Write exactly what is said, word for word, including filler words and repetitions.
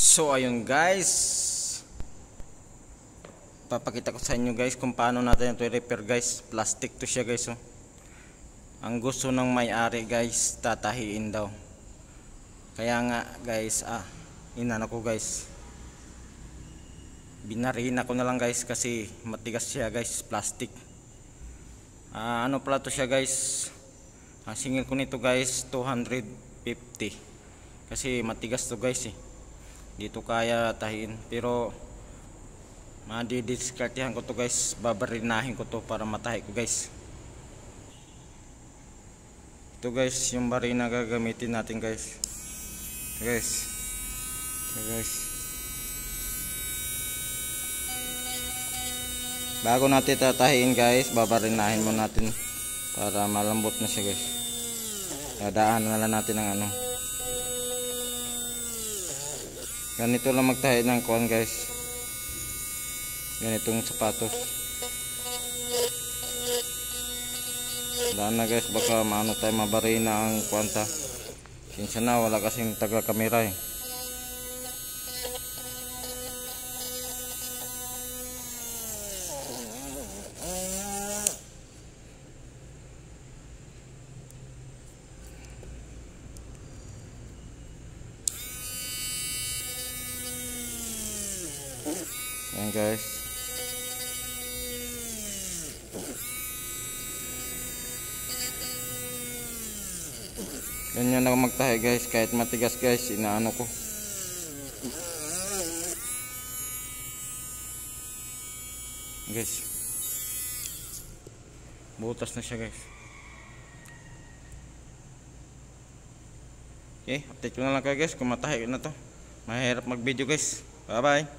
So ayun guys, papakita ko sa inyo guys kung paano natin ito i-repair guys. Plastic to siya guys, oh. Ang gusto ng may-ari guys, tatahiin daw. Kaya nga guys, ah, inano ko guys, binarina ko na lang guys kasi matigas siya guys, plastic. Ah, ano pala to siya guys, ang singil ko nito guys two hundred fifty kasi matigas to guys eh. Dito kaya tahiin, pero madidiskartehan ko to guys, babarinahin ko to para matahi ko guys. Ito guys yung barina gagamitin natin guys. Guys, so guys, bago natin tatahiin guys, babarinahin mo natin para malambot na siya guys. Dadaan na lang natin ng ano, ganito lang magtahi ng kuwan guys, ganitong sapatos. Daan na guys, baka maano tayo, mabarina ang kwanta. Sinsa na, wala kasing taga kamera eh. Ayan guys, ganyan ako magtahi guys, kahit matigas guys, inaano ko. Guys, butas na siya guys. Okay, update ko na lang kayo guys kung matahi na to. Mahirap mag video guys. Bye bye.